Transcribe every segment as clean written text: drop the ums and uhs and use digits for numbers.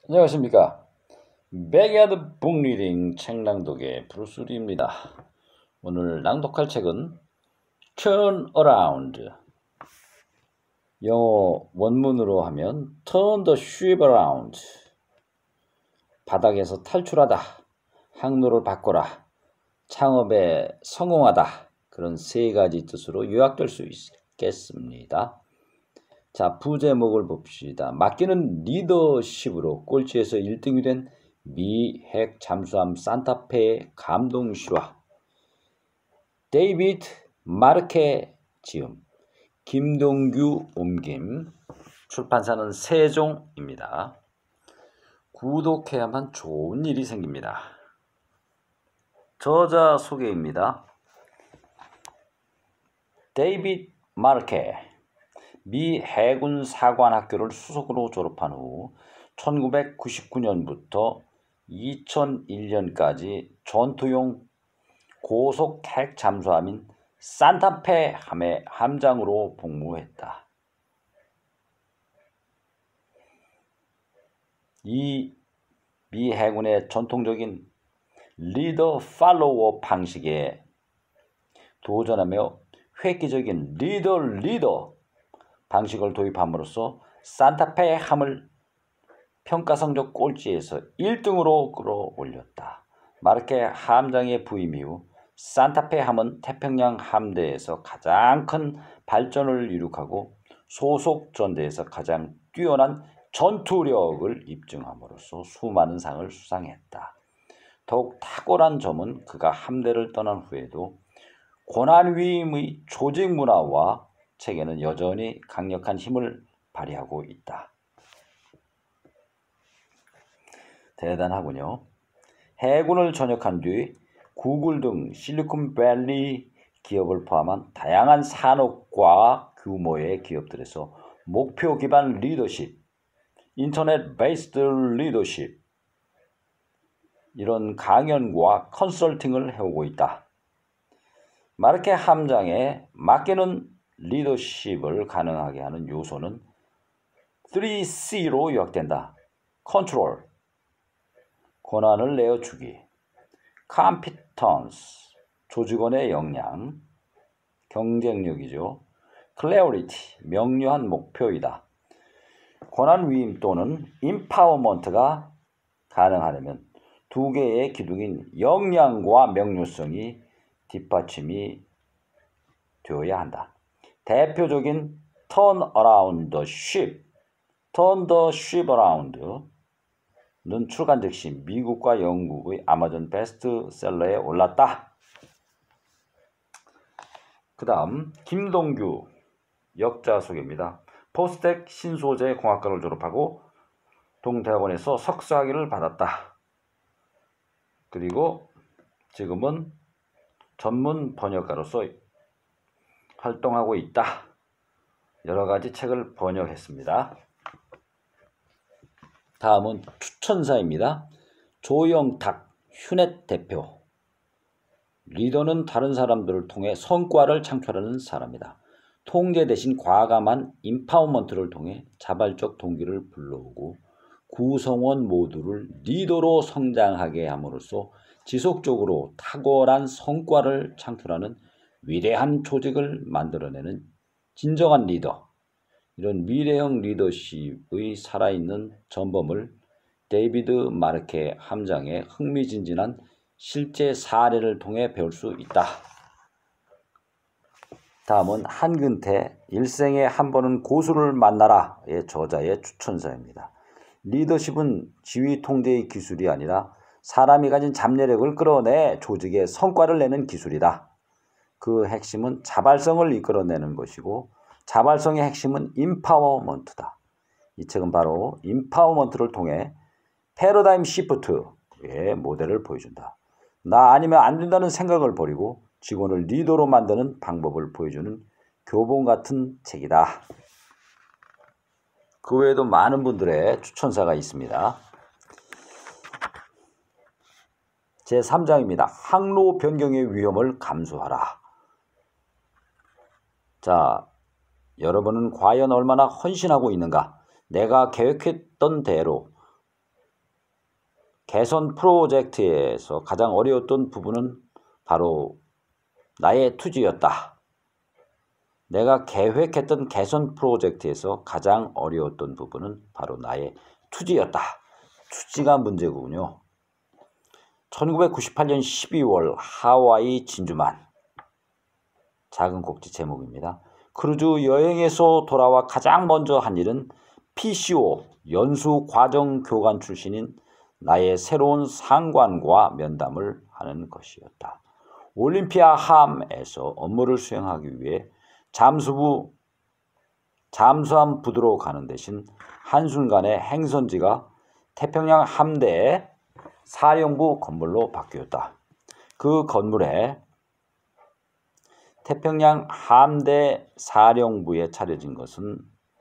안녕하십니까. 백야드 북리딩 책낭독의 브루스리입니다. 오늘 낭독할 책은 Turn Around, 영어 원문으로 하면 Turn the ship around, 바닥에서 탈출하다, 항로를 바꿔라, 창업에 성공하다, 그런 세 가지 뜻으로 요약될 수 있겠습니다. 자, 부제목을 봅시다. 맡기는 리더십으로 꼴찌에서 1등이 된 미 핵 잠수함 산타페의 감동 실화. 데이비드 마르케 지음, 김동규 옮김, 출판사는 세종입니다. 구독해야만 좋은 일이 생깁니다. 저자 소개입니다. 데이비드 마르케, 미 해군 사관학교를 수석으로 졸업한 후 1999년부터 2001년까지 전투용 고속 핵 잠수함인 산타페 함의 함장으로 복무했다. 이 미 해군의 전통적인 리더 팔로워 방식에 도전하며 획기적인 리더 방식을 도입함으로써 산타페 함을 평가성적 꼴찌에서 1등으로 끌어올렸다. 마르케 함장의 부임 이후 산타페 함은 태평양 함대에서 가장 큰 발전을 이룩하고 소속 전대에서 가장 뛰어난 전투력을 입증함으로써 수많은 상을 수상했다. 더욱 탁월한 점은 그가 함대를 떠난 후에도 고난위임의 조직 문화와 체계는 여전히 강력한 힘을 발휘하고 있다. 대단하군요. 해군을 전역한 뒤 구글 등 실리콘밸리 기업을 포함한 다양한 산업과 규모의 기업들에서 목표 기반 리더십, 인터넷 베이스드 리더십, 이런 강연과 컨설팅을 해오고 있다. 마르케 함장의 맡기는 리더십을 가능하게 하는 요소는 3C로 요약된다. 컨트롤, 권한을 내어주기, 컴피턴스, 조직원의 역량, 경쟁력이죠. 클래리티, 명료한 목표이다. 권한 위임 또는 임파워먼트가 가능하려면 두 개의 기둥인 역량과 명료성이 뒷받침이 되어야 한다. 대표적인 Turn Around the Ship, Turn the Ship Around 는 출간 즉시 미국과 영국의 아마존 베스트셀러에 올랐다. 그 다음 김동규 역자 소개입니다. 포스텍 신소재 공학과를 졸업하고 동대학원에서 석사학위를 받았다. 그리고 지금은 전문 번역가로서 활동하고 있다. 여러 가지 책을 번역했습니다. 다음은 추천사입니다. 조영탁 휴넷 대표. 리더는 다른 사람들을 통해 성과를 창출하는 사람이다. 통제 대신 과감한 임파워먼트를 통해 자발적 동기를 불러오고 구성원 모두를 리더로 성장하게 함으로써 지속적으로 탁월한 성과를 창출하는 위대한 조직을 만들어내는 진정한 리더. 이런 미래형 리더십의 살아있는 전범을 데이비드 마르케 함장의 흥미진진한 실제 사례를 통해 배울 수 있다. 다음은 한근태 일생에 한 번은 고수를 만나라의 저자의 추천사입니다. 리더십은 지휘 통제의 기술이 아니라 사람이 가진 잠재력을 끌어내 조직에 성과를 내는 기술이다. 그 핵심은 자발성을 이끌어내는 것이고 자발성의 핵심은 임파워먼트다. 이 책은 바로 임파워먼트를 통해 패러다임 시프트의 모델을 보여준다. 나 아니면 안 된다는 생각을 버리고 직원을 리더로 만드는 방법을 보여주는 교본 같은 책이다. 그 외에도 많은 분들의 추천사가 있습니다. 제3장입니다. 항로 변경의 위험을 감수하라. 자, 여러분은 과연 얼마나 헌신하고 있는가? 내가 계획했던 대로 개선 프로젝트에서 가장 어려웠던 부분은 바로 나의 투지였다. 내가 계획했던 개선 프로젝트에서 가장 어려웠던 부분은 바로 나의 투지였다. 투지가 문제군요. 1998년 12월 하와이 진주만. 작은 곡지 제목입니다. 크루즈 여행에서 돌아와 가장 먼저 한 일은 PCO 연수 과정 교관 출신인 나의 새로운 상관과 면담을 하는 것이었다. 올림피아 함에서 업무를 수행하기 위해 잠수함 부두로 가는 대신 한순간에 행선지가 태평양 함대 사령부 건물로 바뀌었다. 그 건물에 태평양 함대 사령부가 차려진 것은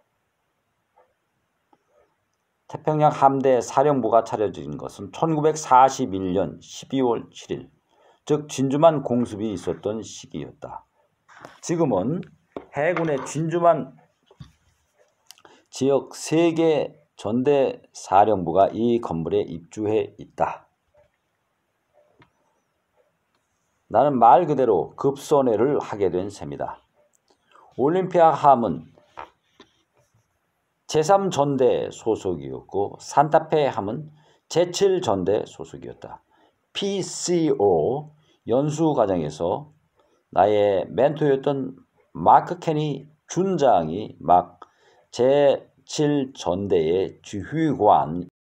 1941년 12월 7일, 즉 진주만 공습이 있었던 시기였다. 지금은 해군의 진주만 지역 3개 전대 사령부가 이 건물에 입주해 있다. 나는 말 그대로 급선회를 하게 된 셈이다. 올림피아 함은 제3전대 소속이었고 산타페 함은 제7전대 소속이었다. PCO 연수 과정에서 나의 멘토였던 마크 케니 준장이 막 제7전대의 지휘관